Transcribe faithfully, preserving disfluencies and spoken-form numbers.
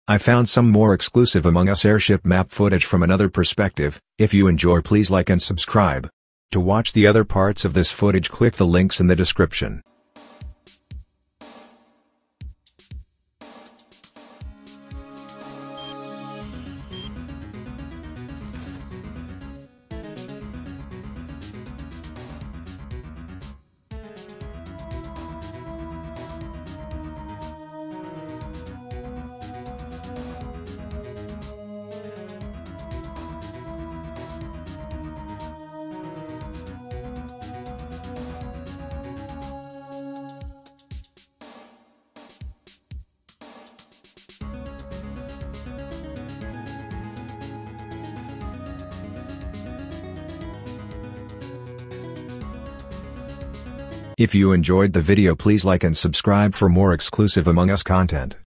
I found some more exclusive Among Us airship map footage from another perspective. If you enjoy, please like and subscribe. To watch the other parts of this footage, click the links in the description. If you enjoyed the video, please like and subscribe for more exclusive Among Us content.